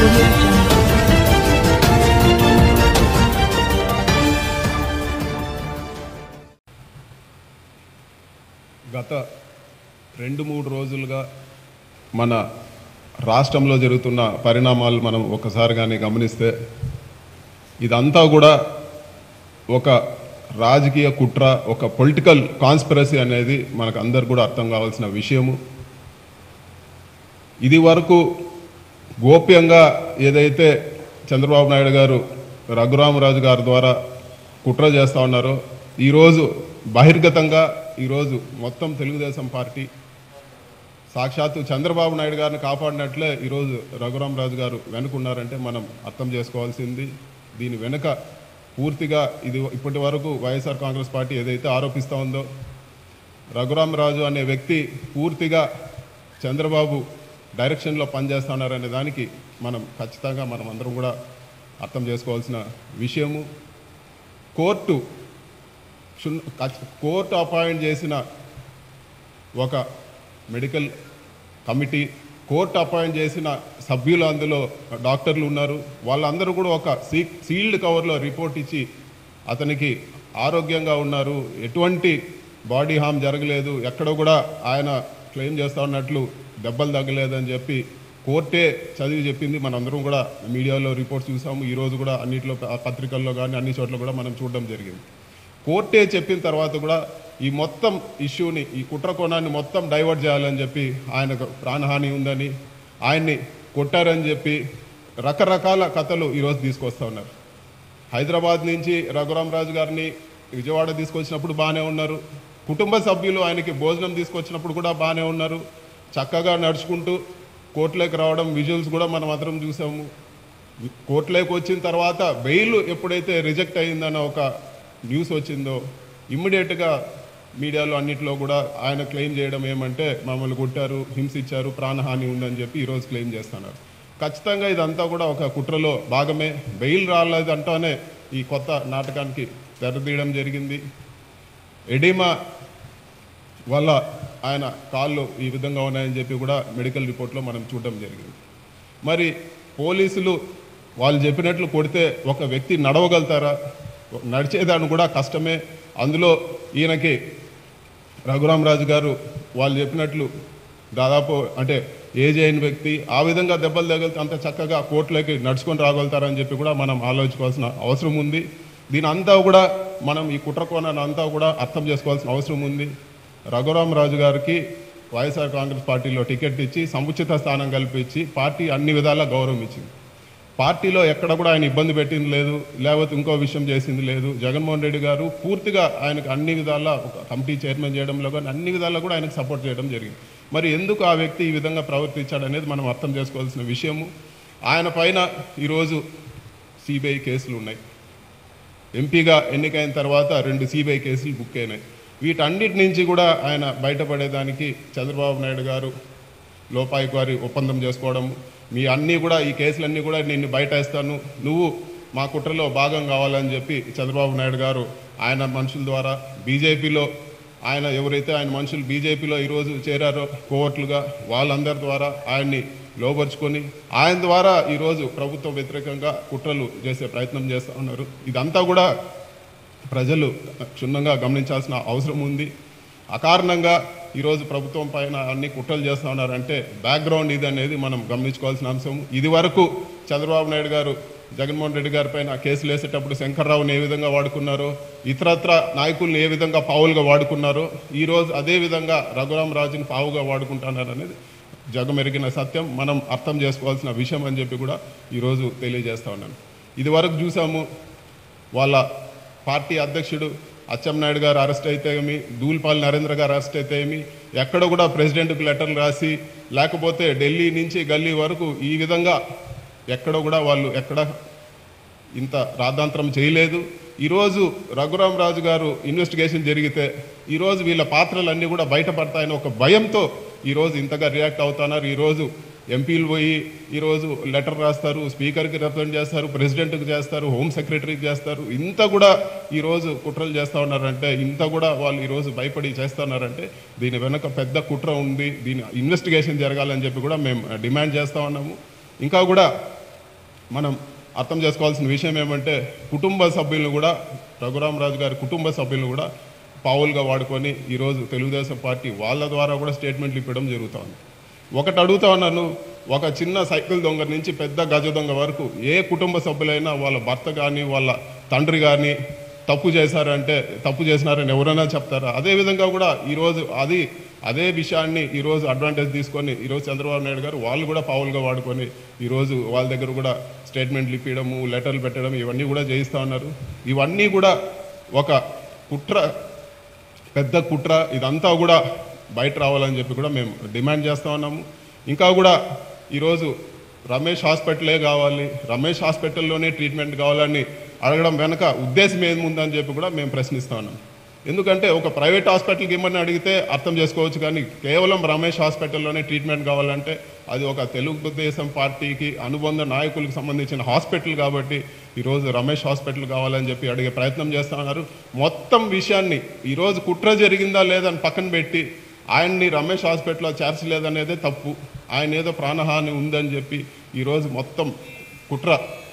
audio jungle. గత 2-3 రోజులుగా మన రాష్ట్రంలో జరుగుతున్న పరిణామాలు మనం ఒకసారి కానీ గమనిస్తే ఇదంతా కూడా ఒక రాజకీయ కుట్ర, ఒక పొలిటికల్ కాన్స్పిరసీ అనేది మనకు అందరు కూడా అర్థం కావాల్సిన విషయము. ఇది వరకు గోప్యంగా ఏదైతే చంద్రబాబు నాయుడు గారు రఘురామరాజు గారి ద్వారా కుట్ర చేస్తూ ఉన్నారో, ఈరోజు బహిర్గతంగా ఈరోజు మొత్తం తెలుగుదేశం పార్టీ సాక్షాత్తు చంద్రబాబు నాయుడు గారిని కాపాడినట్లే ఈరోజు రఘురామరాజు గారు వెనుకున్నారంటే మనం అర్థం చేసుకోవాల్సింది. దీని వెనుక పూర్తిగా ఇది ఇప్పటి వరకు వైఎస్ఆర్ కాంగ్రెస్ పార్టీ ఏదైతే ఆరోపిస్తూ ఉందో, రఘురామరాజు అనే వ్యక్తి పూర్తిగా చంద్రబాబు డైరెక్షన్లో పనిచేస్తున్నారనే దానికి మనం ఖచ్చితంగా మనం అందరం కూడా అర్థం చేసుకోవాల్సిన విషయము. కోర్టు అపాయింట్ చేసిన ఒక మెడికల్ కమిటీ, కోర్టు అపాయింట్ చేసిన సభ్యులు, అందులో డాక్టర్లు ఉన్నారు. వాళ్ళందరూ కూడా ఒక సీల్డ్ కవర్లో రిపోర్ట్ ఇచ్చి అతనికి ఆరోగ్యంగా ఉన్నారు, ఎటువంటి బాడీ హామ్ జరగలేదు, ఎక్కడ కూడా ఆయన క్లెయిమ్ చేస్తూ ఉన్నట్లు దెబ్బలు తగ్గలేదని చెప్పి కోర్టే చదివి చెప్పింది. మనందరం కూడా మీడియాలో రిపోర్ట్స్ చూసాము. ఈరోజు కూడా అన్నింటిలో పత్రికల్లో కానీ అన్ని చోట్ల కూడా మనం చూడడం జరిగింది. కోర్టే చెప్పిన తర్వాత కూడా ఈ మొత్తం ఇష్యూని, ఈ కుట్ర కోణాన్ని మొత్తం డైవర్ట్ చేయాలని చెప్పి, ఆయనకు ప్రాణహాని ఉందని, ఆయన్ని కొట్టారని చెప్పి రకరకాల కథలు ఈరోజు తీసుకొస్తూ ఉన్నారు. హైదరాబాద్ నుంచి రఘురామరాజు గారిని విజయవాడ తీసుకొచ్చినప్పుడు బాగానే ఉన్నారు. కుటుంబ సభ్యులు ఆయనకి భోజనం తీసుకొచ్చినప్పుడు కూడా బాగానే ఉన్నారు. చక్కగా నడుచుకుంటూ కోర్టులోకి రావడం విజువల్స్ కూడా మనం అందరం చూసాము. కోర్టులోకి వచ్చిన తర్వాత బెయిల్ ఎప్పుడైతే రిజెక్ట్ అయిందన్న ఒక న్యూస్ వచ్చిందో, ఇమ్మీడియట్గా మీడియాలో అన్నింటిలో కూడా ఆయన క్లెయిమ్ చేయడం ఏమంటే, మమ్మల్ని కొట్టారు, హింసించారు, ప్రాణహాని ఉందని చెప్పి ఈరోజు క్లెయిమ్ చేస్తున్నారు. ఖచ్చితంగా ఇదంతా కూడా ఒక కుట్రలో భాగమే. బెయిల్ రాలేదంటానే ఈ కొత్త నాటకానికి తెరదీయడం జరిగింది. ఎడిమా వల్ల ఆయన కాళ్ళు ఈ విధంగా ఉన్నాయని చెప్పి కూడా మెడికల్ రిపోర్ట్లో మనం చూడడం జరిగింది. మరి పోలీసులు వాళ్ళు చెప్పినట్లు కొడితే ఒక వ్యక్తి నడవగలుగుతారా? నడిచేదాన్ని కూడా కష్టమే. అందులో ఈయనకి రఘురామరాజు గారు వాళ్ళు చెప్పినట్లు దాదాపు అంటే ఏజ్ అయిన వ్యక్తి, ఆ విధంగా దెబ్బలు తగిలితే అంత చక్కగా కోర్టులోకి నడుచుకొని రాగలుగుతారని చెప్పి కూడా మనం ఆలోచించుకోవాల్సిన అవసరం ఉంది. దీని అంతా కూడా మనం ఈ కుట్ర కోణాన్ని అంతా కూడా అర్థం చేసుకోవాల్సిన అవసరం ఉంది. రఘురామరాజు గారికి వైఎస్ఆర్ కాంగ్రెస్ పార్టీలో టికెట్ ఇచ్చి సముచిత స్థానం కల్పించి పార్టీ అన్ని విధాలా గౌరవం ఇచ్చింది. పార్టీలో ఎక్కడ కూడా ఆయన ఇబ్బంది పెట్టింది లేదు, లేకపోతే ఇంకో విషయం చేసింది లేదు. జగన్మోహన్ రెడ్డి గారు పూర్తిగా ఆయనకు అన్ని విధాలా ఒక కమిటీ చైర్మన్ చేయడంలో కానీ అన్ని విధాలా కూడా ఆయనకు సపోర్ట్ చేయడం జరిగింది. మరి ఎందుకు ఆ వ్యక్తి ఈ విధంగా ప్రవర్తించాడనేది మనం అర్థం చేసుకోవాల్సిన విషయము. ఆయన పైన ఈరోజు సిబిఐ కేసులు ఉన్నాయి. ఎంపీగా ఎన్నికైన తర్వాత 2 సిబిఐ కేసులు బుక్ అయినాయి. వీటన్నిటి నుంచి కూడా ఆయన బయటపడేదానికి చంద్రబాబు నాయుడు గారు లోపాయికి వారి ఒప్పందం చేసుకోవడం, మీ అన్నీ కూడా ఈ కేసులన్నీ కూడా నిన్ను బయట వేస్తాను, నువ్వు మా కుట్రలో భాగం కావాలని చెప్పి చంద్రబాబు నాయుడు గారు ఆయన మనుషుల ద్వారా బీజేపీలో ఆయన ఎవరైతే ఆయన మనుషులు బీజేపీలో ఈరోజు చేరారో కోవర్ట్లుగా, వాళ్ళందరి ద్వారా ఆయన్ని లోపరుచుకొని ఆయన ద్వారా ఈరోజు ప్రభుత్వం వ్యతిరేకంగా కుట్రలు చేసే ప్రయత్నం చేస్తూ ఉన్నారు. ఇదంతా కూడా ప్రజలు క్షుణ్ణంగా గమనించాల్సిన అవసరం ఉంది. అకారణంగా ఈరోజు ప్రభుత్వం పైన అన్ని కుట్రలు చేస్తూ ఉన్నారంటే బ్యాక్గ్రౌండ్ ఇది అనేది మనం గమనించుకోవాల్సిన అంశం. ఇది వరకు చంద్రబాబు నాయుడు గారు జగన్మోహన్ రెడ్డి గారి పైన కేసులు వేసేటప్పుడు శంకర్రావుని ఏ విధంగా వాడుకున్నారో, ఇతరత్ర నాయకుల్ని ఏ విధంగా పావులుగా వాడుకున్నారో, ఈరోజు అదేవిధంగా రఘురామరాజుని పావుగా వాడుకుంటున్నారనేది జగమెరిగిన సత్యం. మనం అర్థం చేసుకోవాల్సిన విషయం అని చెప్పి కూడా ఈరోజు తెలియజేస్తూ ఉన్నాను. ఇది వరకు చూసాము, వాళ్ళ పార్టీ అధ్యక్షుడు అచ్చెన్నాయుడు గారు అరెస్ట్ అయితే ఏమి, దూల్పాల్ నరేంద్ర గారు అరెస్ట్ అయితే ఏమి, ఎక్కడ కూడా ప్రెసిడెంట్కి లెటర్లు రాసి, లేకపోతే ఢిల్లీ నుంచి గల్లీ వరకు ఈ విధంగా ఎక్కడ కూడా వాళ్ళు ఎక్కడ ఇంత రాద్ధాంతరం చేయలేదు. ఈరోజు రఘురామరాజు గారు ఇన్వెస్టిగేషన్ జరిగితే ఈరోజు వీళ్ళ పాత్రలన్నీ కూడా బయటపడతాయని ఒక భయంతో ఈరోజు ఇంతగా రియాక్ట్ అవుతున్నారు. ఈరోజు ఎంపీలు పోయి ఈరోజు లెటర్ రాస్తారు, స్పీకర్కి రిప్రజెంట్ చేస్తారు, ప్రెసిడెంట్కి చేస్తారు, హోమ్ సెక్రటరీకి చేస్తారు. ఇంత కూడా ఈరోజు కుట్రలు చేస్తూ ఉన్నారంటే, ఇంత కూడా వాళ్ళు ఈరోజు భయపడి చేస్తున్నారంటే దీని వెనక పెద్ద కుట్ర ఉంది. దీని ఇన్వెస్టిగేషన్ జరగాలని చెప్పి కూడా మేము డిమాండ్ చేస్తూ ఉన్నాము. ఇంకా కూడా మనం అర్థం చేసుకోవాల్సిన విషయం ఏమంటే కుటుంబ సభ్యులను కూడా రఘురామరాజు గారి కుటుంబ సభ్యులను కూడా పావులుగా వాడుకొని ఈరోజు తెలుగుదేశం పార్టీ వాళ్ళ ద్వారా కూడా స్టేట్మెంట్లు ఇవ్వడం జరుగుతుంది. ఒకటి అడుగుతా ఉన్నాను, ఒక చిన్న సైకిల్ దొంగ నుంచి పెద్ద గజ దొంగ వరకు ఏ కుటుంబ సభ్యులైనా వాళ్ళ భర్త కానీ వాళ్ళ తండ్రి కానీ తప్పు చేసినారని ఎవరైనా చెప్తారా? అదేవిధంగా కూడా ఈరోజు అదే విషయాన్ని ఈరోజు అడ్వాంటేజ్ తీసుకొని ఈరోజు చంద్రబాబు నాయుడు గారు వాళ్ళు కూడా పావులుగా వాడుకొని ఈరోజు వాళ్ళ దగ్గర కూడా స్టేట్మెంట్లు ఇప్పించడము, లెటర్లు పెట్టడం ఇవన్నీ కూడా చేయిస్తూ ఉన్నారు. ఇవన్నీ కూడా ఒక కుట్ర, పెద్ద కుట్ర. ఇదంతా కూడా బయట రావాలని చెప్పి కూడా మేము డిమాండ్ చేస్తూ ఉన్నాము. ఇంకా కూడా ఈరోజు రమేష్ హాస్పిటలే కావాలి, రమేష్ హాస్పిటల్లోనే ట్రీట్మెంట్ కావాలని అడగడం వెనక ఉద్దేశం ఏముందని చెప్పి కూడా మేము ప్రశ్నిస్తూ ఉన్నాం. ఎందుకంటే ఒక ప్రైవేట్ హాస్పిటల్కి ఇమ్మని అడిగితే అర్థం చేసుకోవచ్చు, కానీ కేవలం రమేష్ హాస్పిటల్లోనే ట్రీట్మెంట్ కావాలంటే అది ఒక తెలుగుదేశం పార్టీకి అనుబంధ నాయకులకు సంబంధించిన హాస్పిటల్ కాబట్టి ఈరోజు రమేష్ హాస్పిటల్ కావాలని చెప్పి అడిగే ప్రయత్నం చేస్తూ ఉన్నారు. మొత్తం విషయాన్ని ఈరోజు కుట్ర జరిగిందా లేదని పక్కన పెట్టి ఆయన్ని రమేష్ హాస్పిటల్లో చేర్చలేదనేదే తప్పు, ఆయన ఏదో ప్రాణహాని ఉందని చెప్పి ఈరోజు మొత్తం కుట్ర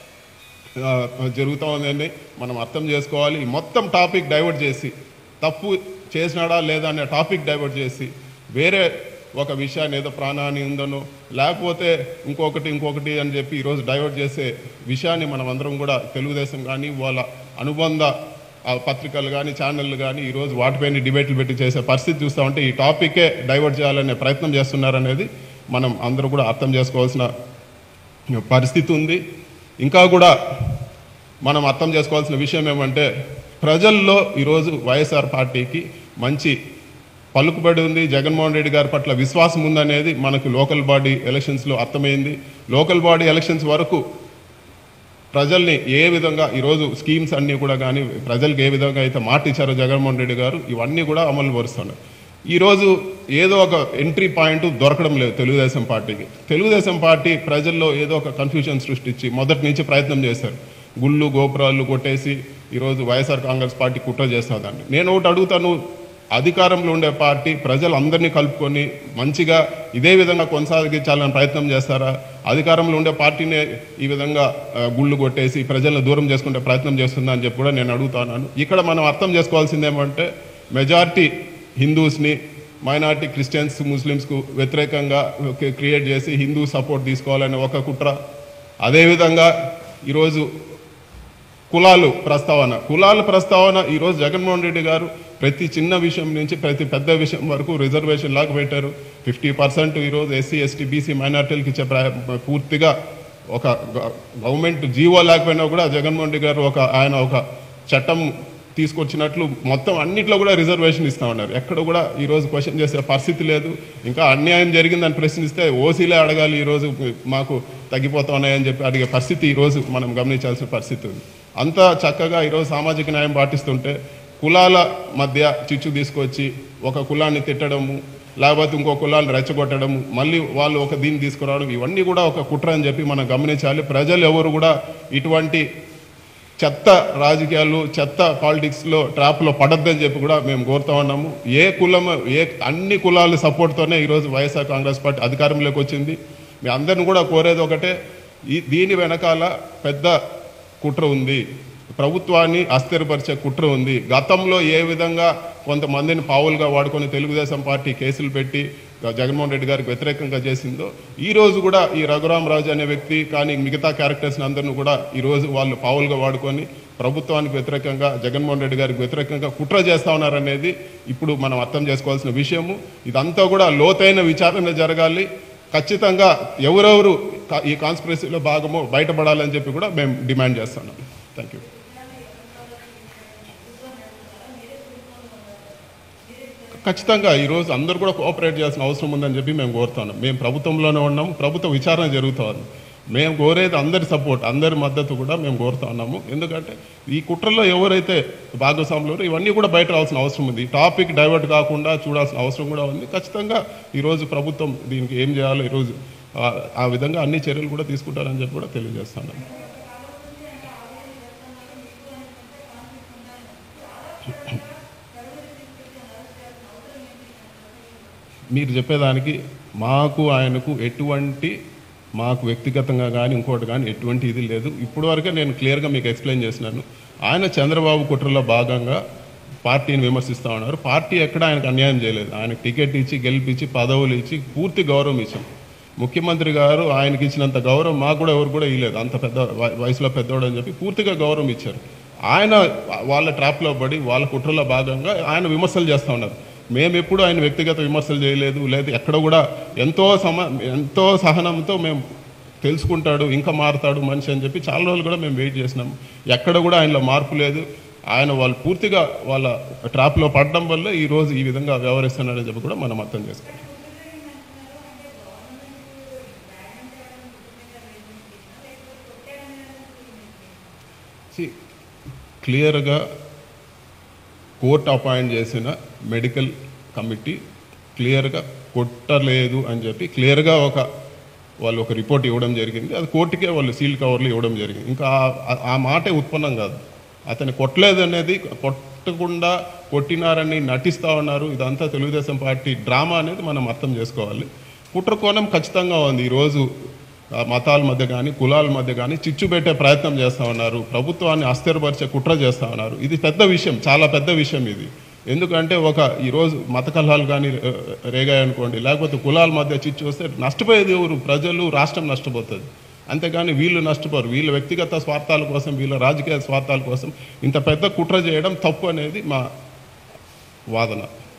జరుగుతూ ఉందని మనం అర్థం చేసుకోవాలి. మొత్తం టాపిక్ డైవర్ట్ చేసి తప్పు చేసినాడా లేదా అనే టాపిక్ డైవర్ట్ చేసి వేరే ఒక విషయాన్ని ఏదో ప్రాణహాని ఉందనో లేకపోతే ఇంకొకటి అని చెప్పి ఈరోజు డైవర్ట్ చేసే విషయాన్ని మనం అందరం కూడా తెలుగుదేశం కానీ వాళ్ళ అనుబంధ పత్రికలు కానీ ఛానళ్ళు కానీ ఈరోజు వాటిపైన డిబేట్లు పెట్టి చేసే పరిస్థితి చూస్తూ ఉంటే ఈ టాపికే డైవర్ట్ చేయాలనే ప్రయత్నం చేస్తున్నారనేది మనం అందరూ కూడా అర్థం చేసుకోవాల్సిన పరిస్థితి ఉంది. ఇంకా కూడా మనం అర్థం చేసుకోవాల్సిన విషయం ఏమంటే ప్రజల్లో ఈరోజు వైఎస్ఆర్ పార్టీకి మంచి పలుకుబడి ఉంది, జగన్మోహన్ రెడ్డి గారి పట్ల విశ్వాసం ఉందనేది మనకు లోకల్ బాడీ ఎలక్షన్స్లో అర్థమైంది. లోకల్ బాడీ ఎలక్షన్స్ వరకు ప్రజల్ని ఏ విధంగా ఈరోజు స్కీమ్స్ అన్నీ కూడా కానీ ప్రజలకు ఏ విధంగా అయితే మాట ఇచ్చారో జగన్మోహన్ రెడ్డి గారు ఇవన్నీ కూడా అమలు పరుస్తున్నారు. ఈరోజు ఏదో ఒక ఎంట్రీ పాయింట్ దొరకడం లేదు తెలుగుదేశం పార్టీకి. తెలుగుదేశం పార్టీ ప్రజల్లో ఏదో ఒక కన్ఫ్యూజన్ సృష్టించి మొదటి నుంచి ప్రయత్నం చేశారు. గుళ్ళు గోపురాలు కొట్టేసి ఈరోజు వైఎస్ఆర్ కాంగ్రెస్ పార్టీ కుట్ర చేస్తుందండి. నేను ఒకటి అడుగుతాను, అధికారంలో ఉండే పార్టీ ప్రజలందరినీ కలుపుకొని మంచిగా ఇదే విధంగా కొనసాగించాలని ప్రయత్నం చేస్తారా? అధికారంలో ఉండే పార్టీనే ఈ విధంగా గుళ్ళు కొట్టేసి ప్రజలను దూరం చేసుకునే ప్రయత్నం చేస్తుందా అని చెప్పి కూడా నేను అడుగుతున్నాను. ఇక్కడ మనం అర్థం చేసుకోవాల్సింది ఏమంటే మెజారిటీ హిందూస్ని మైనారిటీ క్రిస్టియన్స్ ముస్లిమ్స్కు వ్యతిరేకంగా క్రియేట్ చేసి హిందూ సపోర్ట్ తీసుకోవాలనే ఒక కుట్ర. అదేవిధంగా ఈరోజు కులాల ప్రస్తావన ఈరోజు జగన్మోహన్ రెడ్డి గారు ప్రతి చిన్న విషయం నుంచి ప్రతి పెద్ద విషయం వరకు రిజర్వేషన్ లాగా పెట్టారు. 50% ఈరోజు ఎస్సీ ఎస్టీ బీసీ మైనార్టీలకు ఇచ్చే పూర్తిగా ఒక గవర్నమెంట్ జీవో లేకపోయినా కూడా జగన్మోహన్ రెడ్డి గారు ఆయన ఒక చట్టం తీసుకొచ్చినట్లు మొత్తం అన్నిట్లో కూడా రిజర్వేషన్ ఇస్తా ఉన్నారు. ఎక్కడ కూడా ఈరోజు క్వశ్చన్ చేసే పరిస్థితి లేదు. ఇంకా అన్యాయం జరిగిందని ప్రశ్నిస్తే ఓసీలే అడగాలి, ఈరోజు మాకు తగ్గిపోతా ఉన్నాయని చెప్పి అడిగే పరిస్థితి ఈరోజు మనం గమనించాల్సిన పరిస్థితి ఉంది. అంతా చక్కగా ఈరోజు సామాజిక న్యాయం పాటిస్తుంటే కులాల మధ్య చిచ్చు తీసుకొచ్చి ఒక కులాన్ని తిట్టడము లేకపోతే ఇంకో కులాన్ని రెచ్చగొట్టడము మళ్ళీ వాళ్ళు ఒక దీన్ని తీసుకురావడం ఇవన్నీ కూడా ఒక కుట్ర అని చెప్పి మనం గమనించాలి. ప్రజలు ఎవరు కూడా ఇటువంటి చెత్త రాజకీయాలు చెత్త పాలిటిక్స్లో ట్రాప్లో పడద్దని చెప్పి కూడా మేము కోరుతా ఉన్నాము. అన్ని కులాల సపోర్ట్తోనే ఈరోజు వైఎస్ఆర్ కాంగ్రెస్ పార్టీ అధికారంలోకి వచ్చింది. మీ అందరిని కూడా కోరేది ఒకటే, దీని వెనకాల పెద్ద కుట్ర ఉంది, ప్రభుత్వాన్ని అస్థిరపరిచే కుట్ర ఉంది. గతంలో ఏ విధంగా కొంతమందిని పావులుగా వాడుకొని తెలుగుదేశం పార్టీ కేసులు పెట్టి జగన్మోహన్ రెడ్డి గారికి వ్యతిరేకంగా చేసిందో ఈరోజు కూడా ఈ రఘురామరాజు అనే వ్యక్తి కానీ మిగతా క్యారెక్టర్స్ని అందరినీ కూడా ఈరోజు వాళ్ళు పావులుగా వాడుకొని ప్రభుత్వానికి వ్యతిరేకంగా జగన్మోహన్ రెడ్డి గారికి వ్యతిరేకంగా కుట్ర చేస్తూ ఉన్నారనేది ఇప్పుడు మనం అర్థం చేసుకోవాల్సిన విషయము. ఇదంతా కూడా లోతైన విచారణ జరగాలి. ఖచ్చితంగా ఎవరెవరు ఈ కాన్స్పిరసీలో భాగమో బయటపడాలని చెప్పి కూడా మేము డిమాండ్ చేస్తున్నాం. Thank you. ఖచ్చితంగా ఈరోజు అందరూ కూడా కోఆపరేట్ చేయాల్సిన అవసరం ఉందని చెప్పి మేము కోరుతున్నాం. మేము ప్రభుత్వంలోనే ఉన్నాము, ప్రభుత్వ విచారణ జరుగుతుంది. మేము కోరేది అందరి సపోర్ట్, అందరి మద్దతు కూడా మేము కోరుతా ఉన్నాము. ఎందుకంటే ఈ కుట్రలో ఎవరైతే భాగస్వాములు ఇవన్నీ కూడా బయట రావాల్సిన అవసరం ఉంది. టాపిక్ డైవర్ట్ కాకుండా చూడాల్సిన అవసరం కూడా ఉంది. ఖచ్చితంగా ఈరోజు ప్రభుత్వం దీనికి ఏం చేయాలో ఈరోజు ఆ విధంగా అన్ని చర్యలు కూడా తీసుకుంటారని చెప్పి కూడా తెలియజేస్తున్నాను. మీరు చెప్పేదానికి మాకు ఆయనకు ఎటువంటి మాకు వ్యక్తిగతంగా కానీ ఇంకోటి కానీ ఎటువంటి ఇది లేదు. ఇప్పుడు వరకే నేను క్లియర్గా మీకు ఎక్స్ప్లెయిన్ చేసినాను. ఆయన చంద్రబాబు కుట్రలో భాగంగా పార్టీని విమర్శిస్తూ ఉన్నారు. పార్టీ ఎక్కడ ఆయనకు అన్యాయం చేయలేదు. ఆయనకు టికెట్ ఇచ్చి గెలిపించి పదవులు ఇచ్చి పూర్తి గౌరవం ఇచ్చాం. ముఖ్యమంత్రి గారు ఆయనకి ఇచ్చినంత గౌరవం మాకు కూడా ఎవరు కూడా ఇవ్వలేదు. అంత పెద్ద వయసులో పెద్దవాడు అని చెప్పి పూర్తిగా గౌరవం ఇచ్చారు. ఆయన వాళ్ళ ట్రాప్లో పడి వాళ్ళ కుట్రలో భాగంగా ఆయన విమర్శలు చేస్తూ ఉన్నారు. మేము ఎప్పుడు ఆయన వ్యక్తిగత విమర్శలు చేయలేదు. లేదు ఎక్కడ కూడా ఎంతో సహనంతో మేము తెలుసుకుంటాడు, ఇంకా మారుతాడు మనిషి అని చెప్పి చాలా రోజులు కూడా మేము వెయిట్ చేసినాము. ఎక్కడ కూడా ఆయనలో మార్పు లేదు. ఆయన వాళ్ళు పూర్తిగా వాళ్ళ ట్రాప్లో పడడం వల్ల ఈరోజు ఈ విధంగా వ్యవహరిస్తున్నాడని చెప్పి కూడా మనం అర్థం చేసుకోవాలి. క్లియర్గా కోర్టు అపాయింట్ చేసిన మెడికల్ కమిటీ క్లియర్గా కొట్టలేదు అని చెప్పి క్లియర్గా వాళ్ళు ఒక రిపోర్ట్ ఇవ్వడం జరిగింది. అది కోర్టుకే వాళ్ళు సీల్ కవర్లు ఇవ్వడం జరిగింది. ఇంకా ఆ మాటే ఉత్పన్నం కాదు. అతను కొట్టలేదు అనేది, కొట్టకుండా కొట్టినారని నటిస్తూ ఉన్నారు. ఇదంతా తెలుగుదేశం పార్టీ డ్రామా అనేది మనం అర్థం చేసుకోవాలి. కుట్ర కోణం ఖచ్చితంగా ఉంది. ఈరోజు మతాల మధ్య కానీ కులాల మధ్య కానీ చిచ్చు పెట్టే ప్రయత్నం చేస్తూ ఉన్నారు. ప్రభుత్వాన్ని అస్థిరపరిచే కుట్ర చేస్తూ ఉన్నారు. ఇది పెద్ద విషయం, చాలా పెద్ద విషయం ఇది. ఎందుకంటే ఈరోజు మత కలహాలు కానీ రేగాయనుకోండి, లేకపోతే కులాల మధ్య చిచ్చు వస్తే నష్టపోయేది ఎవరు? ప్రజలు, రాష్ట్రం నష్టపోతుంది. అంతేగాని వీళ్ళు నష్టపోరు. వీళ్ళ వ్యక్తిగత స్వార్థాల కోసం, వీళ్ళ రాజకీయ స్వార్థాల కోసం ఇంత పెద్ద కుట్ర చేయడం తప్పు అనేది మా వాదన.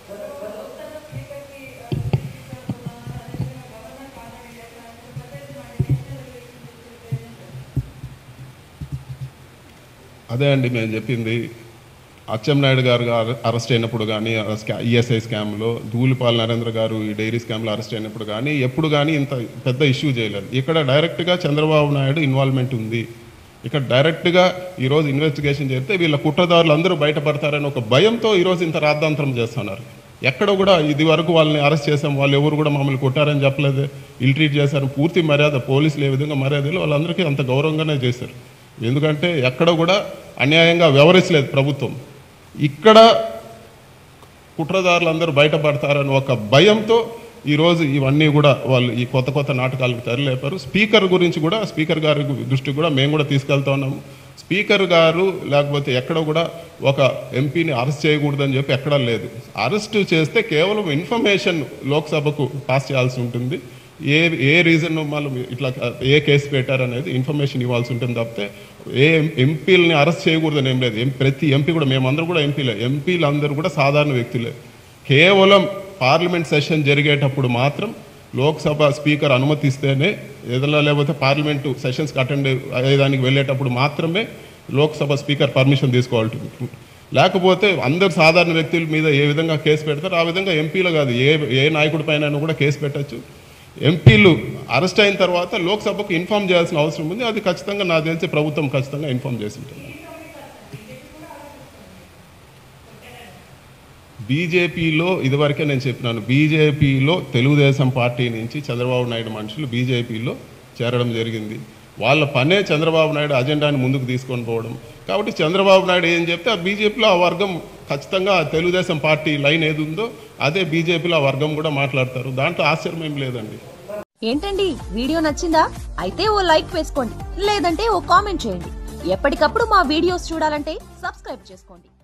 అదే అండి మేము చెప్పింది. అచ్చెన్నాయుడు గారు అరెస్ట్ అయినప్పుడు కానీ, ఈఎస్ఐ స్కామ్లో ధూళిపాల్ నరేంద్ర గారు ఈ డైరీ స్కామ్లో అరెస్ట్ అయినప్పుడు కానీ ఎప్పుడు కానీ ఇంత పెద్ద ఇష్యూ చేయలేదు. ఇక్కడ డైరెక్ట్గా చంద్రబాబు నాయుడు ఇన్వాల్వ్మెంట్ ఉంది. ఇక్కడ డైరెక్ట్గా ఈరోజు ఇన్వెస్టిగేషన్ చేస్తే వీళ్ళ కుట్రదారులు అందరూ బయటపడతారని ఒక భయంతో ఈరోజు ఇంత రాద్ధాంతరం చేస్తున్నారు. ఎక్కడ కూడా ఇది వరకు వాళ్ళని అరెస్ట్ చేసాం, వాళ్ళు ఎవరు కూడా మమ్మల్ని కొట్టారని చెప్పలేదు, ఇల్ ట్రీట్ చేశారు. పూర్తి మర్యాద పోలీసులు ఏ విధంగా మర్యాదలు వాళ్ళందరికీ అంత గౌరవంగానే చేశారు. ఎందుకంటే ఎక్కడ కూడా అన్యాయంగా వ్యవహరించలేదు ప్రభుత్వం. ఇక్కడ కుట్రదారులందరూ బయటపడతారని ఒక భయంతో ఈరోజు ఇవన్నీ కూడా వాళ్ళు ఈ కొత్త నాటకాలకు తెరలేపారు. స్పీకర్ గురించి కూడా, స్పీకర్ గారి దృష్టికి కూడా మేము కూడా తీసుకెళ్తా ఉన్నాము. స్పీకర్ గారు లేకపోతే ఎక్కడ కూడా ఒక ఎంపీని అరెస్ట్ చేయకూడదని చెప్పి ఎక్కడా లేదు. అరెస్టు చేస్తే కేవలం ఇన్ఫర్మేషన్ లోక్సభకు పాస్ చేయాల్సి ఉంటుంది. ఏ రీజన్ వాళ్ళు ఇట్లా ఏ కేసు పెట్టారనేది ఇన్ఫర్మేషన్ ఇవ్వాల్సి ఉంటుంది తప్పితే ఏ ఎంపీలని అరెస్ట్ చేయకూడదని ఏం లేదు. ప్రతి ఎంపీ కూడా, మేమందరూ కూడా ఎంపీలు అందరూ కూడా సాధారణ వ్యక్తులే. కేవలం పార్లమెంట్ సెషన్ జరిగేటప్పుడు మాత్రం లోక్సభ స్పీకర్ అనుమతిస్తేనే, ఏదైనా లేకపోతే పార్లమెంటు సెషన్స్కి అటెండ్ అయ్యేదానికి వెళ్ళేటప్పుడు మాత్రమే లోక్సభ స్పీకర్ పర్మిషన్ తీసుకోవాలి. లేకపోతే అందరు సాధారణ వ్యక్తుల మీద ఏ విధంగా కేసు పెడతారో ఆ విధంగా ఎంపీలు కాదు, ఏ నాయకుడి పైన కూడా కేసు పెట్టచ్చు. ఎంపీలు అరెస్ట్ అయిన తర్వాత లోక్సభకు ఇన్ఫామ్ చేయాల్సిన అవసరం ఉంది. అది ఖచ్చితంగా నాకు తెలిసి ప్రభుత్వం ఖచ్చితంగా ఇన్ఫామ్ చేసి ఉంటుంది. బీజేపీలో ఇదివరకే నేను చెప్పినాను, బీజేపీలో తెలుగుదేశం పార్టీ నుంచి చంద్రబాబు నాయుడు మనుషులు బీజేపీలో చేరడం జరిగింది. వాళ్ళ పనే చంద్రబాబు నాయుడు అజెండాని ముందుకు తీసుకొని పోవడం. కాబట్టి చంద్రబాబు నాయుడు ఏం చెప్తే ఆ బీజేపీలో ఆ వర్గం ఖచ్చితంగా తెలుగుదేశం పార్టీ లైన్ ఏది ఉందో అదే బీజేపీలో ఆ వర్గం కూడా మాట్లాడతారు. దాంట్లో ఆశ్చర్యం ఏం లేదండి. ఏంటండి, వీడియో నచ్చిందా? అయితే ఓ లైక్ వేసుకోండి, లేదంటే ఓ కామెంట్ చేయండి. ఎప్పటికప్పుడు మా వీడియోస్ చూడాలంటే సబ్స్క్రైబ్ చేసుకోండి.